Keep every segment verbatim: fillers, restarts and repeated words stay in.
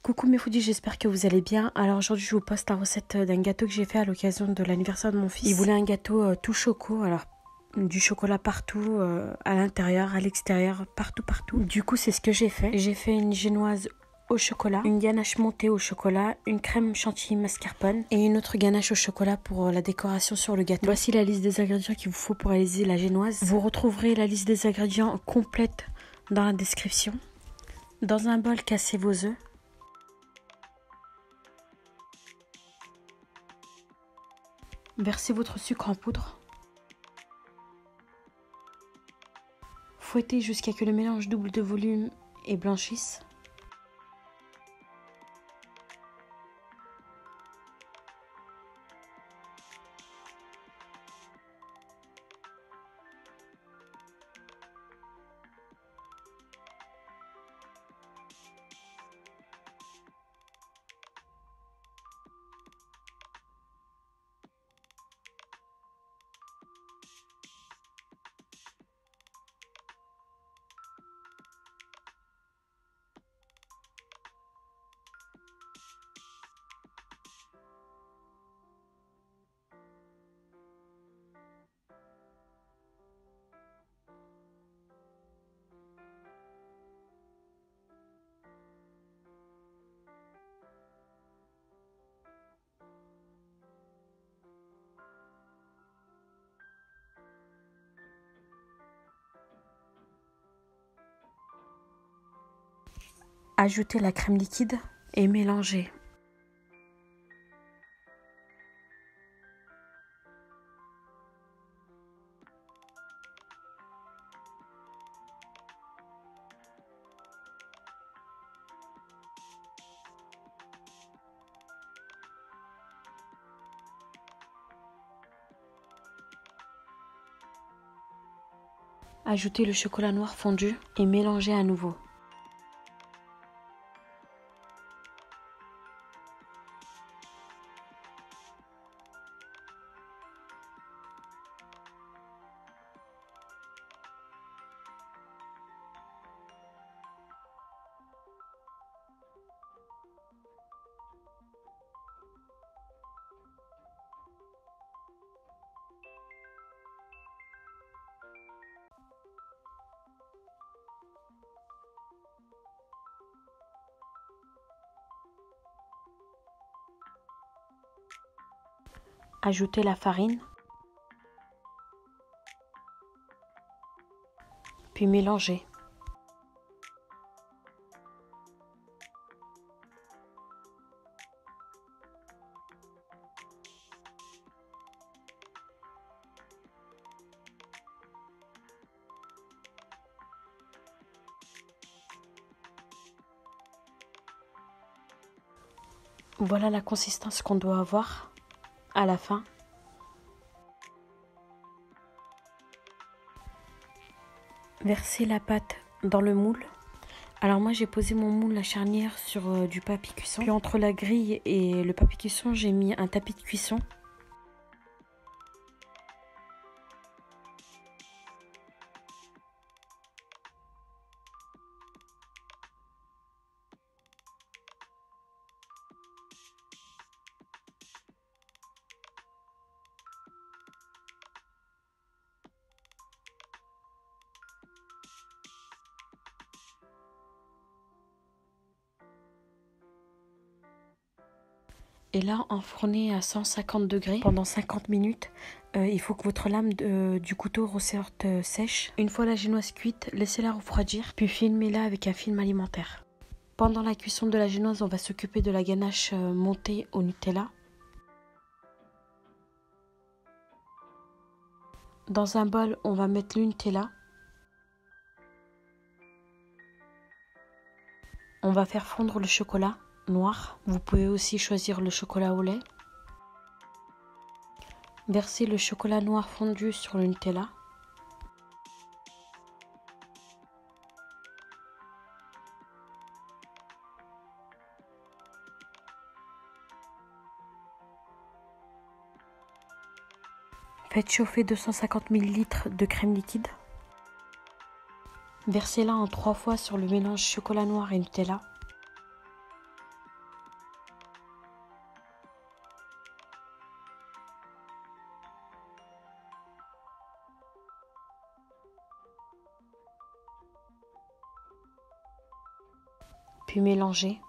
Coucou mes foodies, j'espère que vous allez bien. Alors aujourd'hui je vous poste la recette d'un gâteau que j'ai fait à l'occasion de l'anniversaire de mon fils. Il voulait un gâteau euh, tout choco, alors du chocolat partout, euh, à l'intérieur, à l'extérieur, partout partout. Du coup c'est ce que j'ai fait. J'ai fait une génoise au chocolat, une ganache montée au chocolat, une crème chantilly mascarpone et une autre ganache au chocolat pour la décoration sur le gâteau. Voici la liste des ingrédients qu'il vous faut pour réaliser la génoise. Vous retrouverez la liste des ingrédients complète dans la description. Dans un bol, cassez vos œufs. Versez votre sucre en poudre. Fouettez jusqu'à ce que le mélange double de volume et blanchisse. Ajoutez la crème liquide et mélangez. Ajoutez le chocolat noir fondu et mélangez à nouveau. Ajoutez la farine, puis mélangez. Voilà la consistance qu'on doit avoir à la fin. Versez la pâte dans le moule. Alors moi j'ai posé mon moule à charnière sur euh, du papier cuisson. Puis entre la grille et le papier cuisson, j'ai mis un tapis de cuisson. Et là, enfournez à cent cinquante degrés pendant cinquante minutes. Euh, il faut que votre lame de, du couteau ressorte euh, sèche. Une fois la génoise cuite, laissez-la refroidir, puis filmez-la avec un film alimentaire. Pendant la cuisson de la génoise, on va s'occuper de la ganache euh, montée au Nutella. Dans un bol, on va mettre le Nutella. On va faire fondre le chocolat noir. Vous pouvez aussi choisir le chocolat au lait. Versez le chocolat noir fondu sur le Nutella. Faites chauffer deux cent cinquante millilitres de crème liquide. Versez-la en trois fois sur le mélange chocolat noir et Nutella. puis mélanger.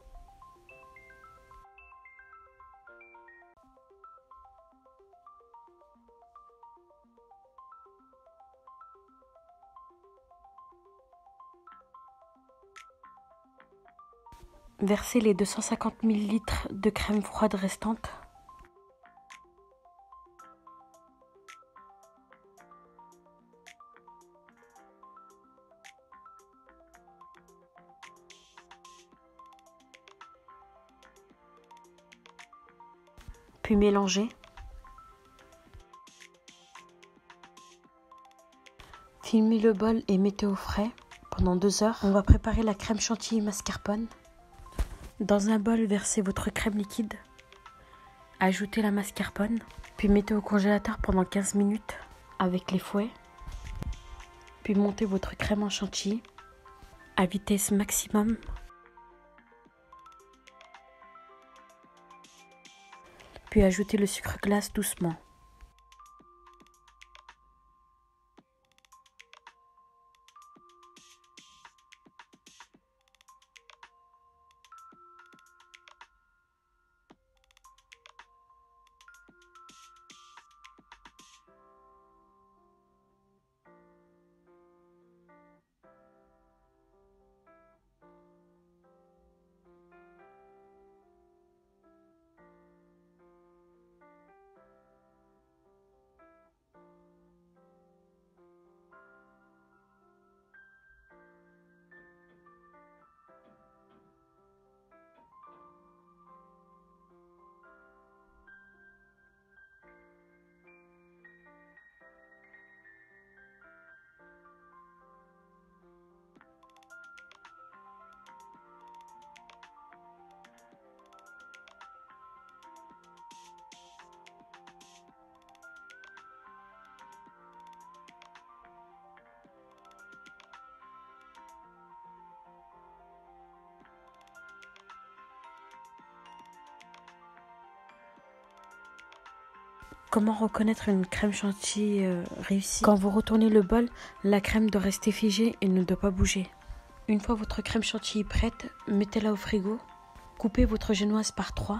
Versez les deux cent cinquante millilitres de crème froide restantes. Puis mélanger. Filmez le bol et mettez au frais pendant deux heures. On va préparer la crème chantilly mascarpone. Dans un bol, versez votre crème liquide. Ajoutez la mascarpone. Puis mettez au congélateur pendant quinze minutes avec les fouets. Puis montez votre crème en chantilly à vitesse maximum. Puis ajoutez le sucre glace doucement. Comment reconnaître une crème chantilly euh, réussie? Quand vous retournez le bol, la crème doit rester figée et ne doit pas bouger. Une fois votre crème chantilly prête, mettez-la au frigo. Coupez votre génoise par trois.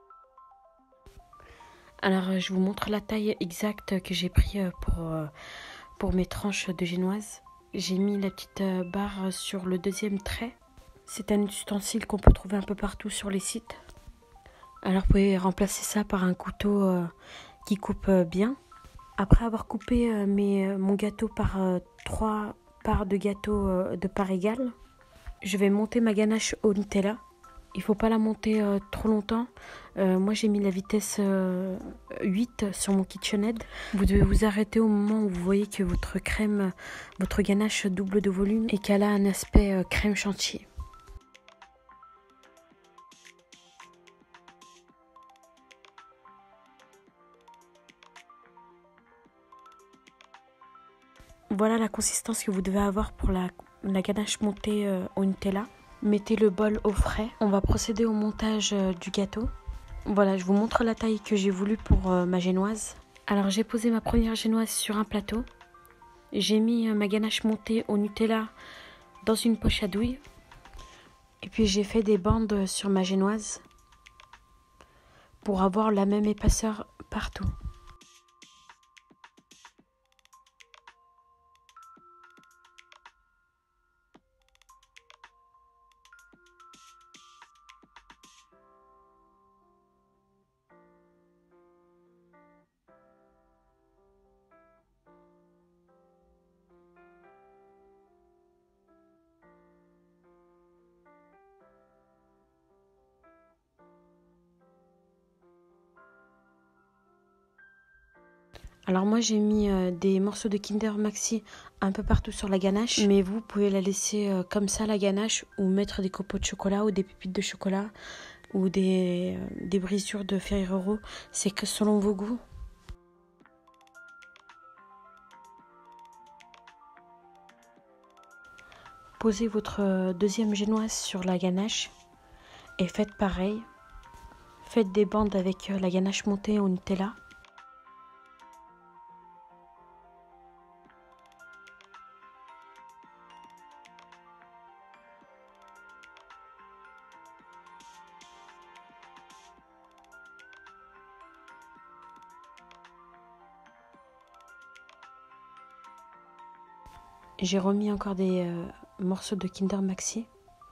Alors, je vous montre la taille exacte que j'ai pris pour, euh, pour mes tranches de génoise. J'ai mis la petite barre sur le deuxième trait. C'est un ustensile qu'on peut trouver un peu partout sur les sites. Alors, vous pouvez remplacer ça par un couteau euh, qui coupe bien. Après avoir coupé euh, mes, mon gâteau par euh, trois parts de gâteau euh, de part égale, je vais monter ma ganache au Nutella. Il ne faut pas la monter euh, trop longtemps. Euh, moi, j'ai mis la vitesse euh, huit sur mon KitchenAid. Vous devez vous arrêter au moment où vous voyez que votre crème, votre ganache double de volume et qu'elle a un aspect euh, crème chantilly. Voilà la consistance que vous devez avoir pour la, la ganache montée euh, au Nutella. Mettez le bol au frais. On va procéder au montage euh, du gâteau. Voilà, je vous montre la taille que j'ai voulu pour euh, ma génoise. Alors, j'ai posé ma première génoise sur un plateau. J'ai mis euh, ma ganache montée au Nutella dans une poche à douille. Et puis, j'ai fait des bandes sur ma génoise pour avoir la même épaisseur partout. Alors moi j'ai mis euh, des morceaux de Kinder Maxi un peu partout sur la ganache. Mais vous pouvez la laisser euh, comme ça la ganache ou mettre des copeaux de chocolat ou des pépites de chocolat ou des, euh, des brisures de Ferrero. C'est que selon vos goûts. Posez votre deuxième génoise sur la ganache et faites pareil. Faites des bandes avec la ganache montée au Nutella. J'ai remis encore des euh, morceaux de Kinder Maxi.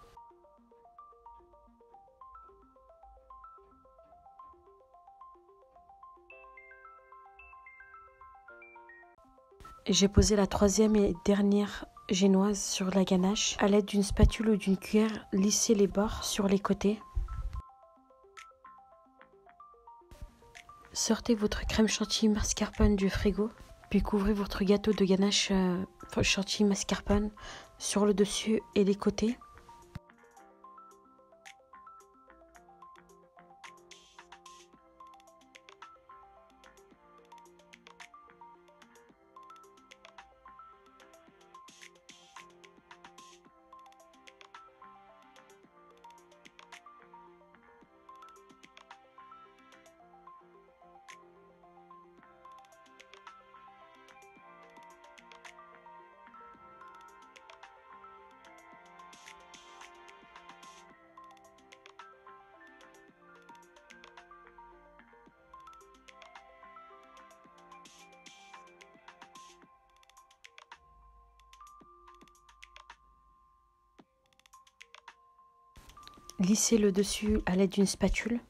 J'ai posé la troisième et dernière génoise sur la ganache. À l'aide d'une spatule ou d'une cuillère, lissez les bords sur les côtés. Sortez votre crème chantilly mascarpone du frigo, puis couvrez votre gâteau de ganache euh, chantilly mascarpone sur le dessus et les côtés. Lissez le dessus à l'aide d'une spatule.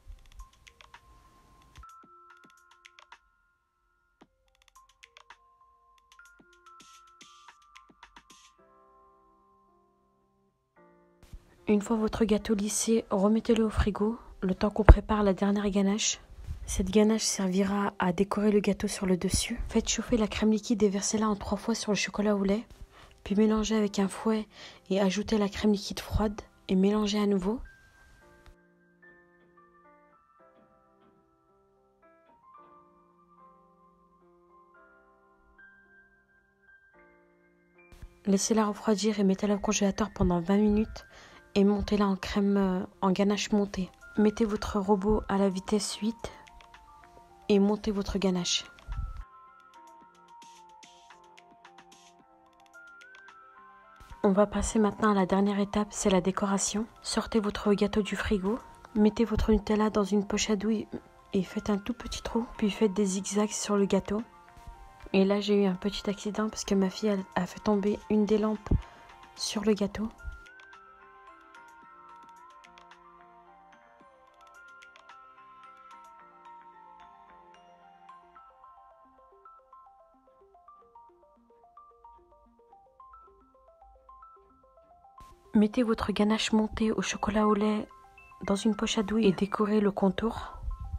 Une fois votre gâteau lissé, remettez-le au frigo, le temps qu'on prépare la dernière ganache. Cette ganache servira à décorer le gâteau sur le dessus. Faites chauffer la crème liquide et versez-la en trois fois sur le chocolat au lait. Puis mélangez avec un fouet et ajoutez la crème liquide froide et mélangez à nouveau. Laissez-la refroidir et mettez-la au congélateur pendant vingt minutes et montez-la en crème euh, en ganache montée. Mettez votre robot à la vitesse huit et montez votre ganache. On va passer maintenant à la dernière étape, c'est la décoration. Sortez votre gâteau du frigo, mettez votre Nutella dans une poche à douille et faites un tout petit trou, puis faites des zigzags sur le gâteau. Et là j'ai eu un petit accident parce que ma fille a fait tomber une des lampes sur le gâteau. Mettez votre ganache montée au chocolat au lait dans une poche à douille et décorez le contour.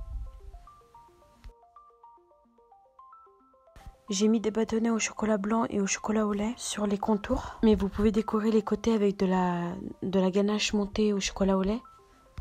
J'ai mis des bâtonnets au chocolat blanc et au chocolat au lait sur les contours, mais vous pouvez décorer les côtés avec de la, de la ganache montée au chocolat au lait.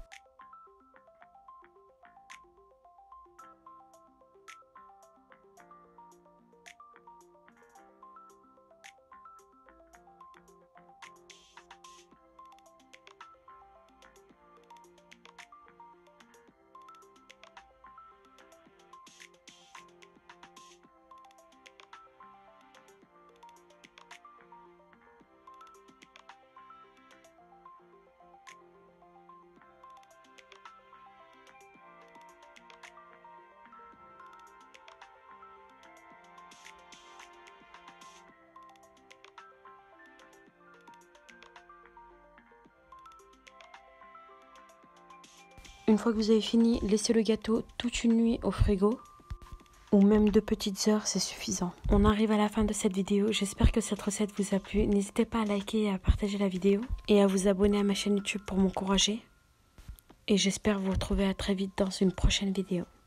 Une fois que vous avez fini, laissez le gâteau toute une nuit au frigo. Ou même deux petites heures, c'est suffisant. On arrive à la fin de cette vidéo. J'espère que cette recette vous a plu. N'hésitez pas à liker et à partager la vidéo. Et à vous abonner à ma chaîne YouTube pour m'encourager. Et j'espère vous retrouver à très vite dans une prochaine vidéo.